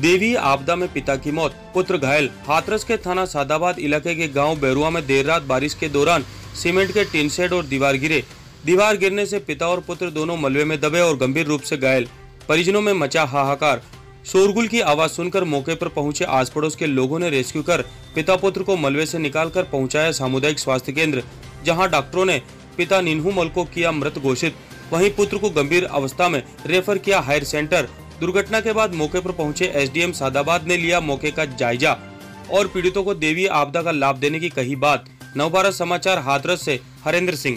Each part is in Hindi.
देवी आपदा में पिता की मौत, पुत्र घायल। हाथरस के थाना सादाबाद इलाके के गांव बैरुआ में देर रात बारिश के दौरान सीमेंट के टीन शेड और दीवार गिरे। दीवार गिरने से पिता और पुत्र दोनों मलबे में दबे और गंभीर रूप से घायल। परिजनों में मचा हाहाकार। शोरगुल की आवाज सुनकर मौके पर पहुंचे आस पड़ोस के लोगों ने रेस्क्यू कर पिता पुत्र को मलबे से निकालकर पहुंचाया सामुदायिक स्वास्थ्य केंद्र, जहां डॉक्टरों ने पिता निन्हू मल को किया मृत घोषित। वहीं पुत्र को गंभीर अवस्था में रेफर किया हायर सेंटर। दुर्घटना के बाद मौके पर पहुंचे एसडीएम सादाबाद ने लिया मौके का जायजा और पीड़ितों को देवी आपदा का लाभ देने की कही बात। नवभारत समाचार हाथरस से हरेंद्र सिंह।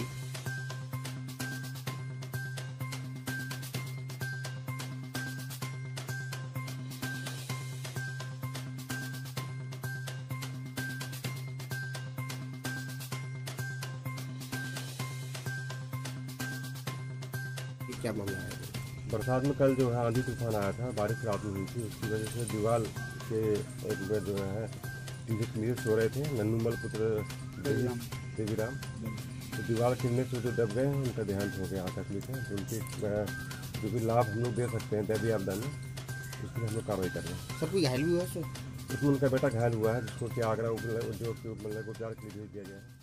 क्या मामला है? बरसात में कल जो है आंधी तूफान आया था, बारिश रात में हुई थी, उसकी वजह से दीवार के एक में जो है क्लियर सो रहे थे नन्नू मल पुत्र देवीराम। तो दीवार गिरने से जो दब गए हैं, उनका देहांत हो गया। तकलीफ है उनके जो भी लाभ हम लोग दे सकते हैं दैवीय आपदा में, उसके लिए हम लोग कार्रवाई कर रहे हैं। सब कोई घायल हुआ है? उसमें उनका बेटा घायल हुआ है, जिसको कि आगरा जो उपचार के लिए भेज दिया गया है।